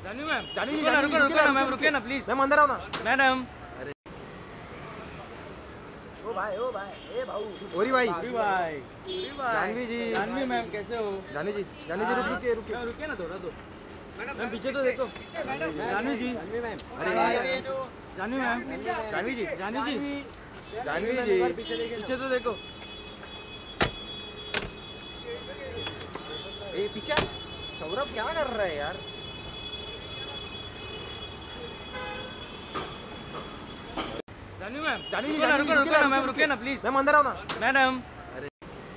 Janvi ma'am, Janvi जी, रुको ना ma'am, रुकिए ना प्लीज। मैम अंदर आओ ना। मैडम। अरे ओ भाई ए भाऊ। ओरी भाई। जानवी जी। जानवी मैम कैसे हो? जानवी जी रुकिए। रुकिए ना थोड़ा तो। मैम पीछे तो देखो। जानवी जी। अरे जानवी मैम। जानवी जी पीछे तो देखो। ए पीछे सौरभ क्या कर रहा है यार? जानवी मैम, रुको ना मैम, रुकिए ना प्लीज। मैम अंदर आओ ना। मैडम। अरे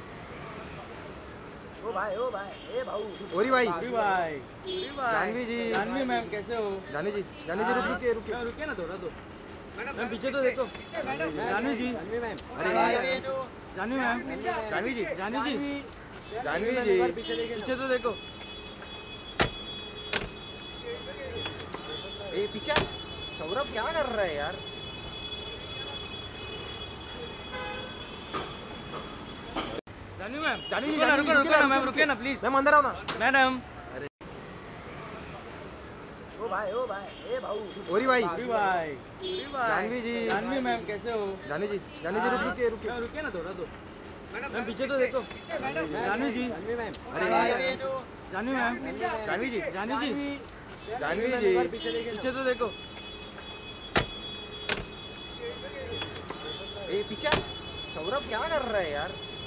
ओ भाई ए भाऊ। ओरी भाई। जानवी जी। जानवी मैम कैसे हो? जानवी जी रुकिए। रुकिए ना थोड़ा तो। मैम पीछे तो देखो। जानवी जी। अरे जानवी मैम। जानवी जी पीछे तो देखो। ए पीछे सौरभ क्या कर रहा है यार? जानवी मैम, रुको ना मैम, रुकिए ना प्लीज। मैम अंदर आओ ना। मैडम। अरे ओ भाई ए भाऊ। ओरी भाई। जानवी जी। जानवी मैम कैसे हो? जानवी जी रुकिए। रुकिए ना थोड़ा तो। मैम पीछे तो देखो। जानवी जी। अरे जानवी मैम। जानवी जी पीछे तो देखो। ए पीछे सौरभ क्या कर रहा है यार?